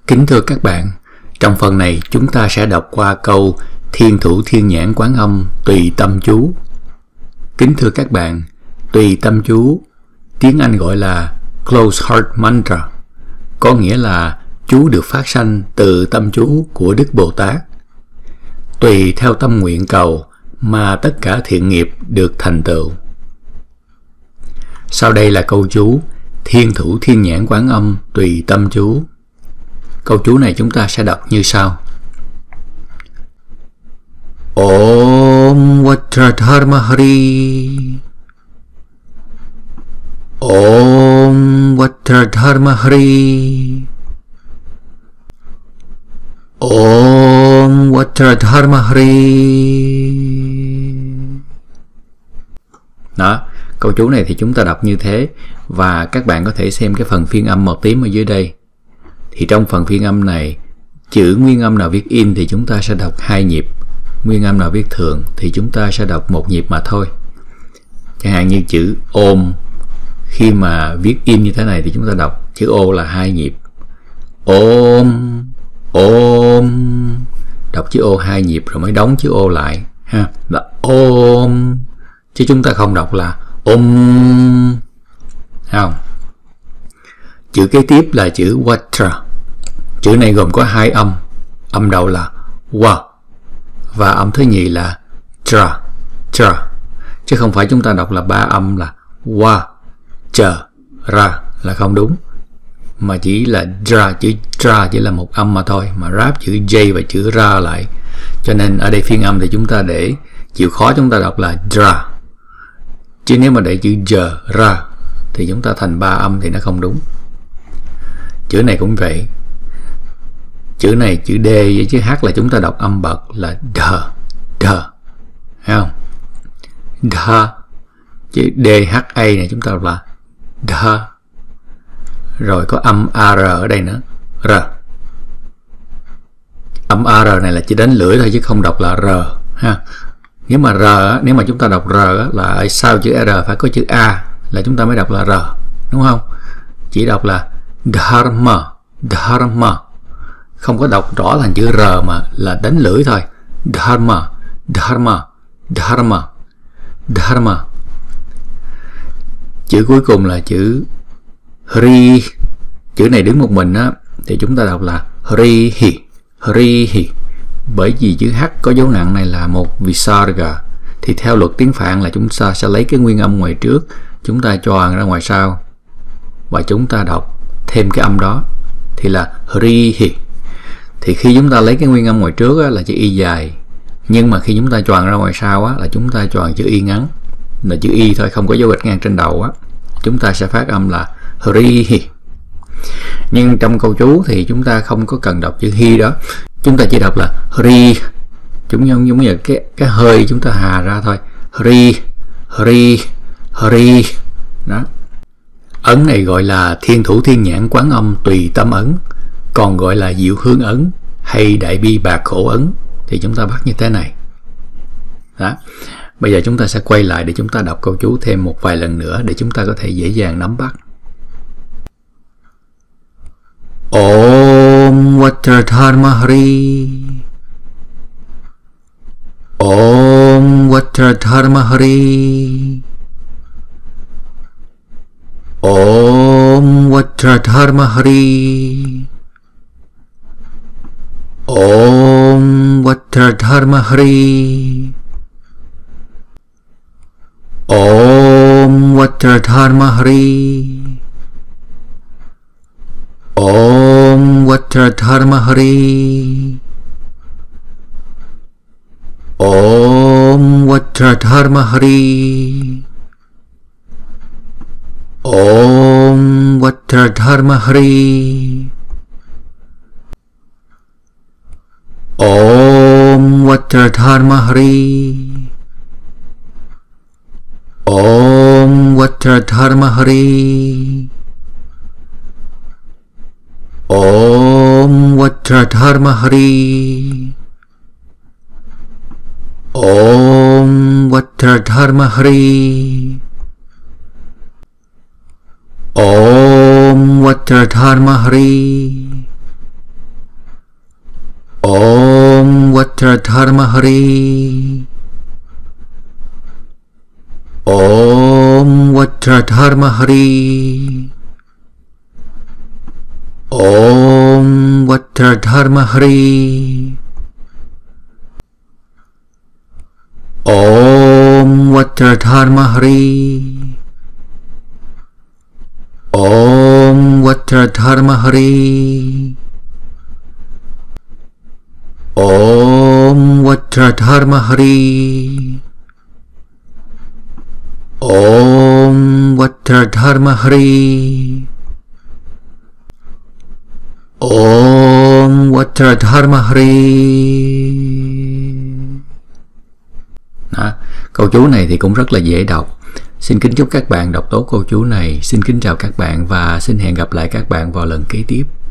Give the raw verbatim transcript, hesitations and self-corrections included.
Kính thưa các bạn, trong phần này chúng ta sẽ đọc qua câu Thiên Thủ Thiên Nhãn Quán Âm Tùy Tâm Chú. Kính thưa các bạn, Tùy Tâm Chú, tiếng Anh gọi là Closed Heart Mantra, có nghĩa là chú được phát sanh từ tâm chú của Đức Bồ Tát. Tùy theo tâm nguyện cầu mà tất cả thiện nghiệp được thành tựu. Sau đây là câu chú Thiên Thủ Thiên Nhãn Quán Âm Tùy Tâm Chú. Câu chú này chúng ta sẽ đọc như sau. Om Vajradharma Hari, Om Vajradharma Hari, Om Vajradharma Hari. Đó, câu chú này thì chúng ta đọc như thế, và các bạn có thể xem cái phần phiên âm màu tím ở dưới đây. Thì trong phần phiên âm này, chữ nguyên âm nào viết in thì chúng ta sẽ đọc hai nhịp, nguyên âm nào viết thường thì chúng ta sẽ đọc một nhịp mà thôi. Chẳng hạn như chữ ôm, khi mà viết in như thế này thì chúng ta đọc chữ ô là hai nhịp. Ôm, ôm, đọc chữ ô hai nhịp rồi mới đóng chữ ô lại ha, là ôm, chứ chúng ta không đọc là ôm, không. Chữ kế tiếp là chữ Vajra. Chữ này gồm có hai âm, âm đầu là wa và âm thứ nhì là tra, tra, chứ không phải chúng ta đọc là ba âm là wa, cha, ra là không đúng, mà chỉ là dra, chữ tra chỉ là một âm mà thôi, mà ráp chữ j và chữ ra lại, cho nên ở đây phiên âm thì chúng ta để chịu khó chúng ta đọc là dra, chứ nếu mà để chữ j, ra thì chúng ta thành ba âm thì nó không đúng. Chữ này cũng vậy, chữ này chữ D với chữ H là chúng ta đọc âm bậc là D, D, thấy không? D, chữ D, H, A này chúng ta đọc là D. Rồi có âm A R ở đây nữa, R. Âm A R này là chỉ đánh lưỡi thôi chứ không đọc là R ha. Nếu mà R, nếu mà chúng ta đọc R là ở sau chữ R phải có chữ A là chúng ta mới đọc là R, đúng không? Chỉ đọc là Dharma, Dharma, không có đọc rõ thành chữ R mà là đánh lưỡi thôi. Dharma, Dharma, Dharma, Dharma. Chữ cuối cùng là chữ Hri. Chữ này đứng một mình á thì chúng ta đọc là Hri hi, Hri hi. Bởi vì chữ H có dấu nặng này là một Visarga, thì theo luật tiếng Phạn là chúng ta sẽ lấy cái nguyên âm ngoài trước, chúng ta choàng ra ngoài sau và chúng ta đọc thêm cái âm đó thì là Hri hi. Thì khi chúng ta lấy cái nguyên âm ngoài trước á, là chữ y dài, nhưng mà khi chúng ta choàng ra ngoài sau á, là chúng ta choàng chữ y ngắn, là chữ y thôi, không có dấu gạch ngang trên đầu á, chúng ta sẽ phát âm là Hri hi. Nhưng trong câu chú thì chúng ta không có cần đọc chữ hi đó, chúng ta chỉ đọc là Hri, chúng giống giống như cái cái hơi chúng ta hà ra thôi, Hri, Hri, Hri đó. Ấn này gọi là Thiên Thủ Thiên Nhãn Quán Âm Tùy Tâm Ấn, còn gọi là Diệu Hương Ấn hay Đại Bi Bạc Khổ Ấn, thì chúng ta bắt như thế này đó. Bây giờ chúng ta sẽ quay lại để chúng ta đọc câu chú thêm một vài lần nữa để chúng ta có thể dễ dàng nắm bắt. Om Vajradharma Hari, Om Vajradharma Hari, Om Vajradharma Hari, Om Vajradharma Hari, Om Vajradharma Hari, Om Vajradharma Hari, Om Vajradharma Hari, Om Vajradharma Hari, Om Vajradharma Hari, Om Vajradharma Hari, Om Vajradharma Hari, Om Vajradharma Hari, Om Vajradharma Hari, Om Vajradharma Hari. Om Vajradharma Hari. Om Vajradharma Hari. Om Vajradharma Hari. Om Vajradharma Hari. Om Vajradharma Hari. Om Vajradharma Hari. Om Vajradharma Hari. Đó, câu chú này thì cũng rất là dễ đọc. Xin kính chúc các bạn đọc tốt câu chú này. Xin kính chào các bạn và xin hẹn gặp lại các bạn vào lần kế tiếp.